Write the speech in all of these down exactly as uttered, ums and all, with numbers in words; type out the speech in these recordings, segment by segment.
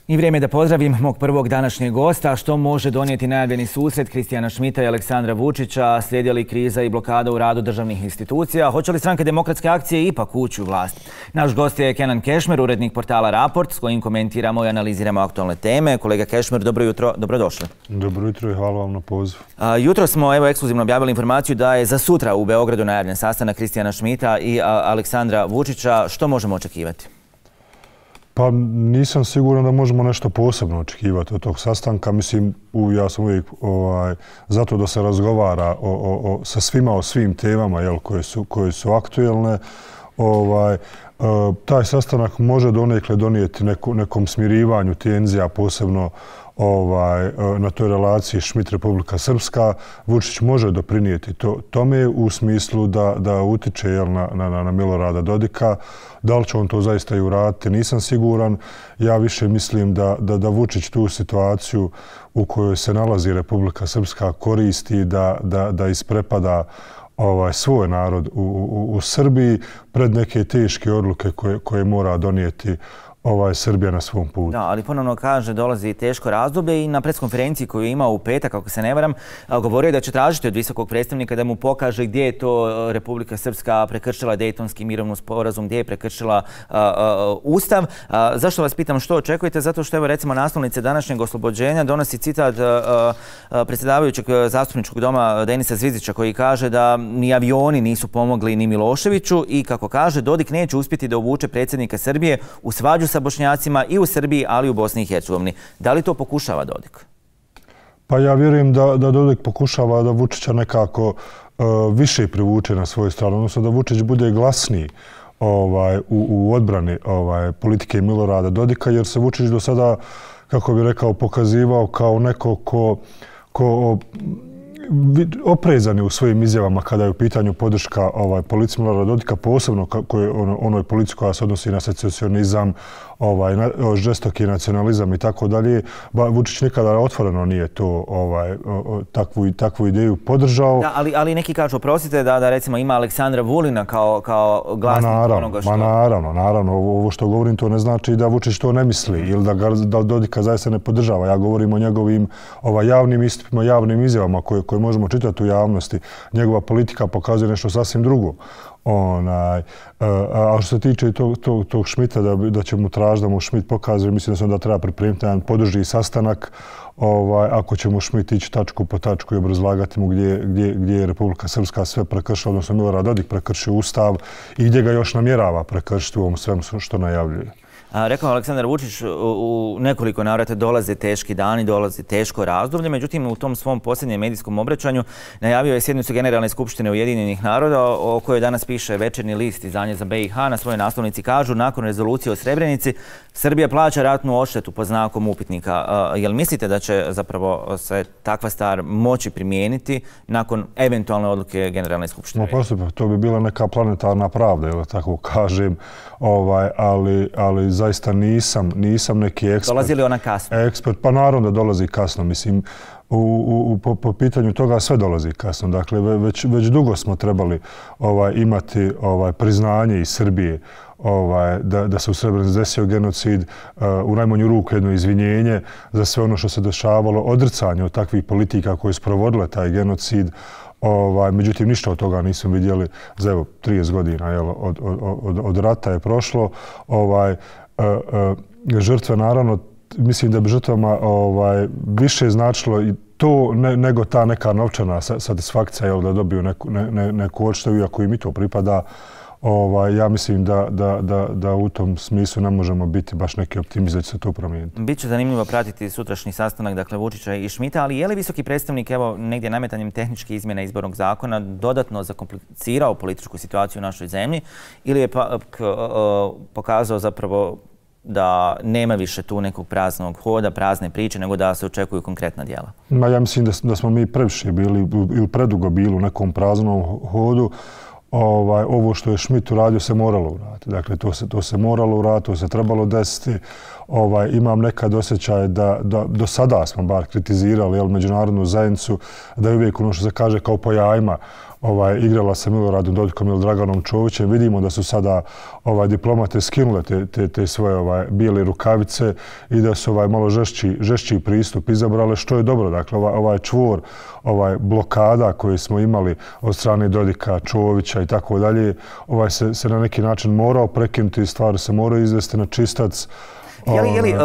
I vrijeme da pozdravim mog prvog današnjeg gosta. Što može donijeti najavljeni susret Kristijana Schmidta i Aleksandra Vučića? Slijedi li kriza i blokada u radu državnih institucija? Hoće li stranke Demokratske akcije ipak ući u vlast? Naš gost je Kenan Kešmer, urednik portala Raport, s kojim komentiramo i analiziramo aktualne teme. Kolega Kešmer, dobro jutro, dobrodošli. Dobro jutro i hvala vam na pozivu. Jutro smo evo ekskluzivno objavili informaciju da je za sutra u Beogradu najavljen sastanak Kristijana Schmidta i Aleksandra Vučića. Što možemo očekivati? Pa nisam siguran da možemo nešto posebno očekivati od tog sastanka. Mislim, ja sam uvijek ovaj, zato da se razgovara o, o, o, sa svima o svim temama jel, koje, su, koje su aktuelne. Ovaj, e, taj sastanak može donekle donijeti neku, nekom smirivanju tenzija, posebno ovaj, na toj relaciji Schmidt-Republika Srpska. Vučić može doprinijeti to, tome u smislu da, da utiče jel, na, na, na Milorada Dodika. Da li će on to zaista i uraditi, nisam siguran. Ja više mislim da, da, da Vučić tu situaciju u kojoj se nalazi Republika Srpska koristi da, da, da isprepada ovaj, svoj narod u, u, u Srbiji pred neke teške odluke koje, koje mora donijeti ovaj, Srbija na svom putu. Da, ali ponovno kaže dolazi teško razdoblje i na preskonferenciji koju je imao u petak, ako se ne varam, govorio je da će tražiti od visokog predstavnika da mu pokaže gdje je to Republika Srpska prekršila Dejtonski mirovni sporazum, gdje je prekršila uh, uh, Ustav. Uh, zašto vas pitam što očekujete? Zato što evo recimo naslovnice današnjeg oslobođenja donosi citat uh, uh, predsjedavajućeg zastupničkog doma Denisa Zvizića koji kaže da ni avioni nisu pomogli ni Miloševiću i kako kaže Dodik neće uspjeti da uvuče predsjednika Srbije u svađu sa Bošnjacima i u Srbiji, ali i u Bosni i Hercegovini. Da li to pokušava Dodik? Pa ja vjerujem da, da Dodik pokušava da Vučića nekako uh, više privuče na svoju stranu, odnosno da Vučić bude glasniji ovaj, u, u odbrani ovaj, politike Milorada Dodika, jer se Vučić do sada, kako bi rekao, pokazivao kao neko ko, ko oprezan je u svojim izjavama kada je u pitanju podrška ovaj, politici Milorada Dodika, posebno koje, ono, onoj politici koja se odnosi na secesionizam, ovaj, na, žestoki nacionalizam i tako dalje. Vučić nikada otvoreno nije to ovaj, o, o, takvu, takvu ideju podržao. Da, ali, ali neki kažu, oprostite, da, da recimo ima Aleksandra Vulina kao, kao glasnik onoga što... Ma naravno, naravno. Ovo što govorim to ne znači da Vučić to ne misli ili da, ga, da Dodika zaista ne podržava. Ja govorim o njegovim ovaj, javnim istupima, javnim izjavama koje, koje možemo čitati u javnosti. Njegova politika pokazuje nešto sasvim drugo. Onaj, a što se tiče tog, tog, tog Schmidta, da, da će mu tražiti da mu Schmidt pokazuje, mislim da se onda treba pripremiti jedan podrži sastanak, ovaj, ako će mu Schmidt ići tačku po tačku i obrazlagati mu gdje, gdje, gdje je Republika Srpska sve prekršila, odnosno Milorad Dodik prekršio Ustav i gdje ga još namjerava prekršiti u ovom svemu što najavljuje. A, rekao Aleksandar Vučić, u, u nekoliko navrata dolaze teški dani, dolazi teško razdoblje, međutim u tom svom posljednjem medijskom obraćanju najavio je sjednicu Generalne skupštine Ujedinjenih naroda o kojoj danas piše Večernji list izdanje za be i ha. Na svojoj naslovnici kažu nakon rezolucije o Srebrenici Srbija plaća ratnu odštetu pod znakom upitnika. A, jel mislite da će zapravo se takva stvar moći primijeniti nakon eventualne odluke Generalne skupštine? No, postupak, to bi bila neka planetarna pravda, jel tako kažem, ovaj, ali, ali zaista nisam, nisam neki ekspert. Dolazi li ona kasno? Ekspert, pa naravno da dolazi kasno. Mislim, u, u, po, po pitanju toga sve dolazi kasno. Dakle, već, već dugo smo trebali ovaj, imati ovaj, priznanje iz Srbije ovaj, da, da se u Srebrenici desio genocid, uh, u najmanju ruku jedno izvinjenje za sve ono što se dešavalo, odricanje od takvih politika koje su provodile taj genocid. Ovaj, međutim, ništa od toga nismo vidjeli za evo, trideset godina jel, od, od, od, od rata je prošlo. Ovaj, uh, uh, žrtve, naravno, mislim da bi žrtvama ovaj, više značilo i to ne, nego ta neka novčana satisfakcija jel, da dobiju neku, ne, ne, neku odštetu, iako im i to pripada. Ovaj, ja mislim da, da, da, da u tom smislu ne možemo biti baš neki optimist da će se to promijeniti. Biće zanimljivo pratiti sutrašnji sastanak, dakle Vučića i Schmidta, ali je li visoki predstavnik, evo, negdje nametanjem tehničke izmjene izbornog zakona dodatno zakomplicirao političku situaciju u našoj zemlji ili je pa, k, uh, pokazao zapravo da nema više tu nekog praznog hoda, prazne priče, nego da se očekuju konkretna djela? Ma, ja mislim da, da smo mi previše bili ili predugo bili u nekom praznom hodu. Ovaj, ovo što je Schmidt uradio se moralo uraditi. Dakle, to se, to se moralo uraditi, to se trebalo desiti. Ovaj, imam nekad osjećaj da, da do sada smo bar kritizirali jel, međunarodnu zajednicu, da je uvijek ono što se kaže kao po jajima ovaj, igrala sa Miloradom Dodikom ili Draganom Čovićem. Vidimo da su sada ovaj, diplomate skinule te, te, te svoje ovaj, bijele rukavice i da su ovaj, malo žešći, žešći pristup izabrale, što je dobro. Dakle, ovaj, ovaj čvor ovaj, blokada koje smo imali od strane Dodika, Čovića i tako dalje, ovaj, se, se na neki način morao prekinuti, stvari se moraju izvesti na čistac. Je li, je li uh,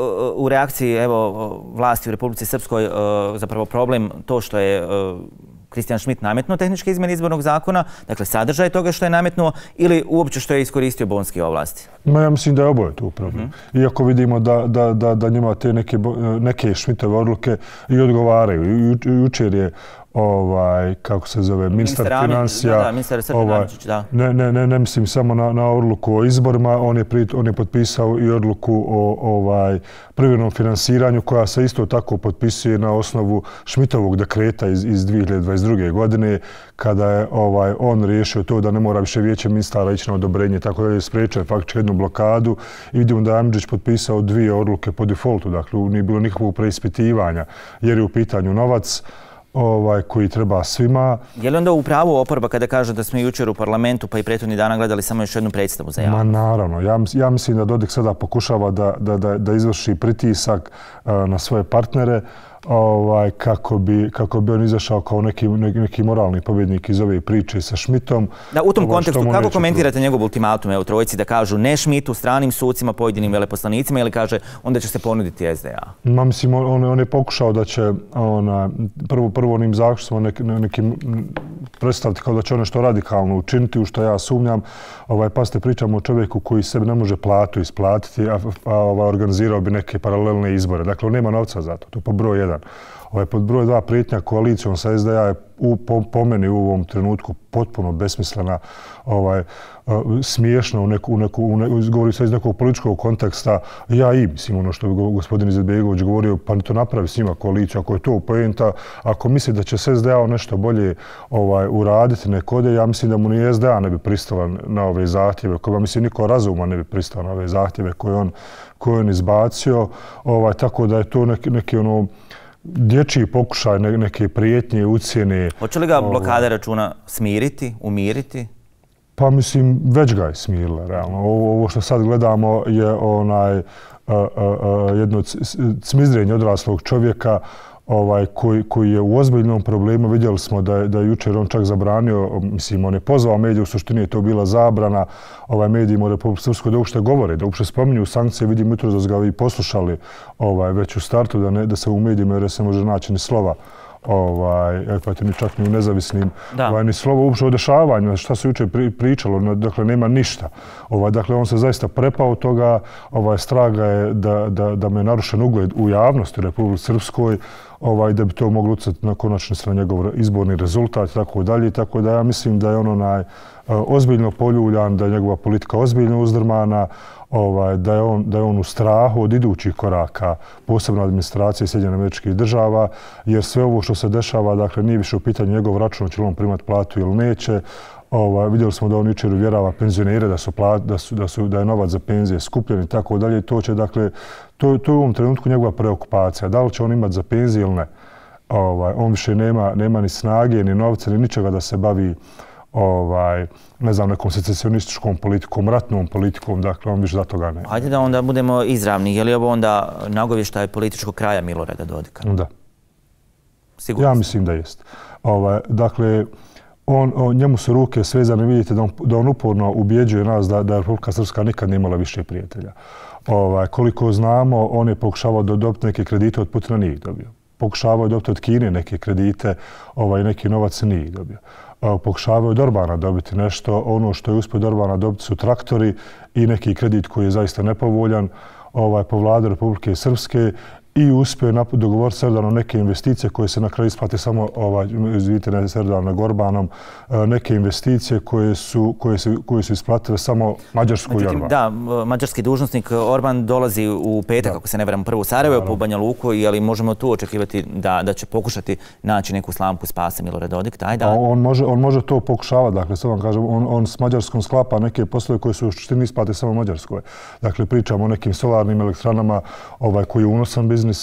u reakciji evo, vlasti u Republici Srpskoj uh, zapravo problem to što je Kristijan Schmidt nametnuo tehničke izmjene izbornog zakona, dakle sadržaj toga što je nametnuo ili uopće što je iskoristio bonske ovlasti? Ma, ja mislim da je oboje tu problem. Mm-hmm. Iako vidimo da, da, da, da njima te neke, neke Schmidtove odluke i odgovaraju. Ju, jučer je ovaj, kako se zove, ministar financija. Da, da, ministar Srđan Aničić, da. Ne, ne, ne, ne mislim samo na, na odluku o izborima, on je, pri, on je potpisao i odluku o ovaj, privremenom finansiranju koja se isto tako potpisuje na osnovu Schmidtovog dekreta iz, iz dvije hiljade dvadeset druge godine kada je ovaj, on riješio to da ne mora više vijeće ministara ići na odobrenje, tako da je spriječio faktički jednu blokadu i vidimo da je Amidžić potpisao dvije odluke po defaultu, dakle nije bilo nikakvog preispitivanja jer je u pitanju novac ovaj, koji treba svima. Je li onda u pravu oporba kada kaže da smo jučer u parlamentu pa i prethodnih dana gledali samo još jednu predstavu za javnost? Ma naravno. Ja, ja mislim da Dodik sada pokušava da, da, da, da izvrši pritisak uh, na svoje partnere ovaj, kako, bi, kako bi on izašao kao neki, neki, neki moralni pobjednik iz ove priče sa Schmidtom. Da, u tom ovaj, kontekstu, kako komentirate pro... njegov ultimatum evo, trojici da kažu ne Schmidtu, stranim sucima, pojedinim veleposlanicima ili kaže onda će se ponuditi S D A? Ma, mislim, on, on je pokušao da će ona, prvo, prvo onim zaključcima neki, nekim predstaviti kao da će ono što radikalno učiniti, u što ja sumnjam. Ovaj, pa ste pričamo o čovjeku koji sebi ne može platu isplatiti, a, a ovaj, organizirao bi neke paralelne izbore. Dakle, on nema novca za to, to po broj jedan. Ovaj, pod broj dva prijetnja koalicijom sa S D A je u, po, po meni u ovom trenutku potpuno besmislena, ovaj, uh, smiješna u neku, u neku, u neku, govori se iz nekog političkog konteksta. Ja i, mislim, ono što je gospodin Izetbegović govorio, pa to napravi s njima koaliciju, ako je to poenta, ako misli da će se S D A nešto bolje ovaj, uraditi nekode, ja mislim da mu ni S D A ne bi pristala na ove zahtjeve, koja mislim niko razuma ne bi pristala na ove zahtjeve koje on, koje on izbacio, ovaj, tako da je to neki, neki ono, dječji pokušaj neke prijetnje, ucijene. Hoće li ga blokada računa smiriti, umiriti? Pa mislim, već ga je smirila, realno. Ovo što sad gledamo je onaj, a, a, a, jedno cmizdrenje odraslog čovjeka ovaj, koji, koji je u ozbiljnom problemu. Vidjeli smo da je, da je jučer on čak zabranio, mislim, on je pozvao medije, u suštini je to bila zabrana ovaj, medijima u Republike Srpskoj da uopšte govore, da uopšte spominju sankcije. Vidim jutro da su ga i poslušali ovaj, već u startu, da, ne, da se u medijima jer se može naći ni slova ovaj, pa ni čak ni u nezavisnim ovaj, ni slovo uopšte o dešavanju, šta se jučer pri, pričalo, dakle nema ništa. Ovaj, dakle, on se zaista prepao toga, ovaj, straga je da, da, da me je narušen ugled u javnosti u Republike Srpskoj, ovaj, da bi to moglo utjecati na konačni na njegov izborni rezultat i tako dalje. Tako da ja mislim da je on onaj, ozbiljno poljuljan, da je njegova politika ozbiljno uzdrmana, ovaj, da, je on, da je on u strahu od idućih koraka, posebno administracije Sjedinjenih Američkih Država, jer sve ovo što se dešava, dakle, nije više u pitanju njegov račun, će li on primati platu ili neće. Ovaj, vidjeli smo da on jučer uvjerava penzionere da su, plat, da su, da su da je novac za penzije skupljen i tako dalje. To će, dakle, to, to je u ovom trenutku njegova preokupacija. Da li će on imati za penzije ili ne? Ovaj, on više nema, nema ni snage, ni novca, ni ničega da se bavi ovaj, ne znam, nekom secesionističkom politikom, ratnom politikom, dakle, on više za toga nema. Hajde da onda budemo izravni. Je li ovo onda nagovještaj političkog kraja Milorada Dodika? Da. Sigurno. Ja mislim da jest. Ovaj, dakle, on, on, njemu su ruke svezane, vidite da on, da on uporno ubjeđuje nas da, da Republika Srpska nikad nije imala više prijatelja. Ovaj, koliko znamo, on je pokušavao da dobiti neke kredite od Putina, nije ih dobio. Pokušavao je dobiti od Kine neke kredite, ovaj, neki novac nije ih dobio. Pokušavaju od Orbana dobiti nešto. Ono što je uspio od Orbana dobiti su traktori i neki kredit koji je zaista nepovoljan ovaj, po vlade Republike Srpske i uspio je dogovoriti s Erdoganom neke investicije koje se na kraju isplate samo, ovaj, izvidite, ne s Erdoganom, nego Orbanom, neke investicije koje su, koje su, koje su isplatile samo Mađarsku i Orban. Da, mađarski dužnosnik Orban dolazi u petak, kako se ne varam, prvo u Sarajevo, po Banja Luku, ali možemo tu očekivati da, da će pokušati naći neku slamku spasa Milorad Dodik. Taj, da. On, može, on može to pokušavati, dakle, sad vam kažem, on, on s Mađarskom sklapa neke poslove koje su u suštini isplate samo Mađarskoj. Dakle, pričamo o nekim solarnim elektranama ovaj, koji je unosan biznis,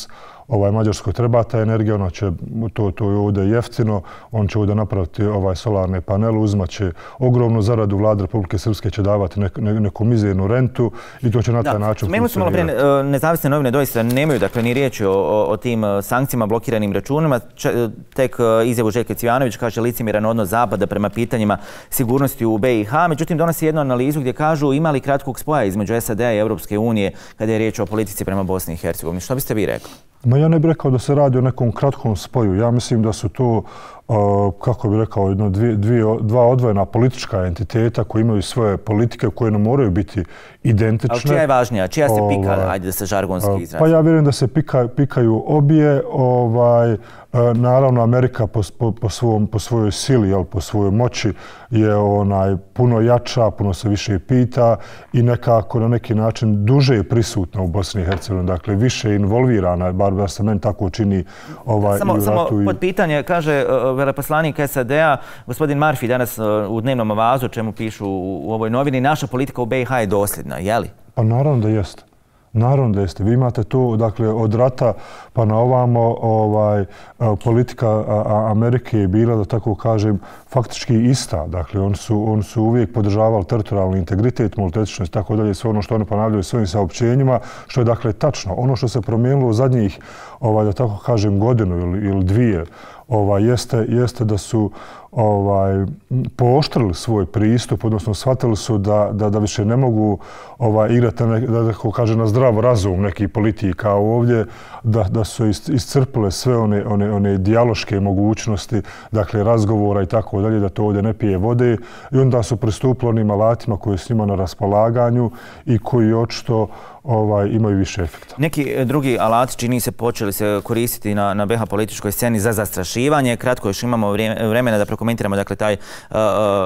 ovaj, Mađarskoj treba ta energija, ona će, to, to je ovdje jeftino, on će ovdje napraviti ovaj solarne panele, uzmat će ogromnu zaradu, vlada Republike Srpske će davati nek, ne, neku mizernu rentu i to će na taj da, način spomenuli smo malo prije, nezavisne novine doista nemaju, dakle, ni riječi o, o, o tim sankcijama, blokiranim računima. Č, tek izjavu Željka Cvijanović kaže licemjeran odnos Zapada prema pitanjima sigurnosti u B i H. Međutim, donosi jednu analizu gdje kažu ima li kratkog spoja između S A D-a i Europske unije kada je riječ o politici prema Bosni i Hercegovini. Što biste vi rekli? Ma ja ne bih rekao da se radi o nekom kratkom spoju. Ja mislim da su to, uh, kako bih rekao, jedno, dvije, dvije, dva odvojena politička entiteta koji imaju svoje politike koje ne moraju biti identične. Ali čija je važnija? Čija se pika? Ovaj, ajde da se žargonski izrazi. Pa ja vjerujem da se pika, pikaju obje. Ovaj, naravno, Amerika po, po, po, svom, po svojoj sili, jel, po svojoj moći je onaj, puno jača, puno se više pita i nekako na neki način duže je prisutna u Bosni i Hercegovini. Dakle, više je involvirana, bar da se meni tako čini ovaj, samo, i u ratu. Samo pod pitanje, kaže uh, veleposlanik S A D-a, gospodin Murphy danas uh, u dnevnom avazu, čemu pišu u, u ovoj novini, naša politika u B i H je dosljedna, je li? Pa naravno da jeste. Naravno da jeste. Vi imate to, dakle, od rata pa na ovamo ovaj, politika Amerike je bila, da tako kažem, faktički ista. Dakle, oni su, on su uvijek podržavali teritorijalni integritet, multietničnost i tako dalje, sve ono što oni ponavljaju svojim saopćenjima, što je, dakle, tačno. Ono što se promijenilo u zadnjih, ovaj, da tako kažem, godinu ili, ili dvije, ovaj, jeste, jeste da su ovaj, pooštrili svoj pristup, odnosno shvatili su da, da, da više ne mogu ovaj, igrati ne, da tako kaže, na zdrav razum nekih politika ovdje, da, da su iscrpile sve one, one, one dijaloške mogućnosti, dakle razgovora i tako dalje, da to ovdje ne pije vode i onda su pristupili onim alatima koji su njima na raspolaganju i koji očito ovaj, imaju više efekta. Neki drugi alati čini se počeli se koristiti na, na B i H političkoj sceni za zastrašivanje. Kratko još imamo vremena da prokomentiramo dakle, taj uh,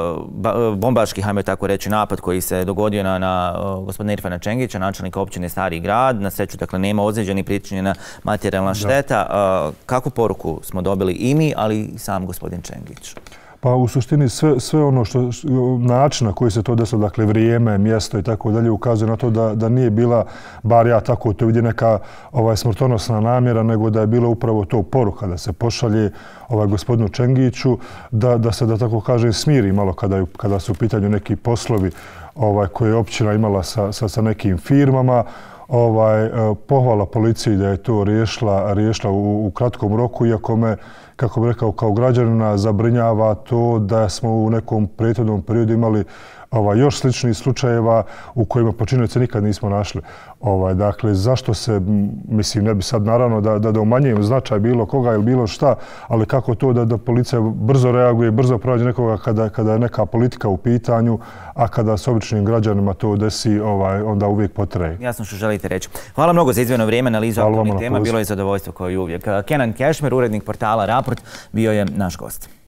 bombaški, hajmo tako reći, napad koji se dogodio na, na uh, gospodina Irfana Čengića, načelnika općine Stari grad. Na sreću, dakle, nema ozlijeđenih, pričinjena materijalna šteta. Uh, kakvu poruku smo dobili i mi, ali i sam gospodin Čengić? Pa u suštini sve, sve ono što, način na koji se to desilo, dakle vrijeme, mjesto i tako dalje, ukazuje na to da, da nije bila, bar ja tako to vidim, neka ovaj, smrtonosna namjera, nego da je bila upravo to poruka da se pošalje ovaj, gospodinu Čengiću, da, da se, da tako kaže, smiri malo kada, je, kada su u pitanju neki poslovi ovaj, koje je općina imala sa, sa, sa nekim firmama. Ovaj, pohvala policiji da je to riješila, riješila u, u kratkom roku, iako me, kako bih rekao, kao građanina zabrinjava to da smo u nekom prethodnom periodu imali ovaj, još sličnih slučajeva u kojima počinioce nikad nismo našli. Ovaj, dakle, zašto se, mislim, ne bi sad naravno da, da, da umanjujem značaj bilo koga ili bilo šta, ali kako to da, da policija brzo reaguje, brzo pronađe nekoga kada, kada je neka politika u pitanju, a kada s običnim građanima to desi, ovaj, onda uvijek potraje. Jasno što želite reći. Hvala mnogo za izdvojeno vrijeme, analizu aktualnih tema. Bilo je zadovoljstvo kao i uvijek. Kenan Kešmer, urednik portala Raport, bio je naš gost.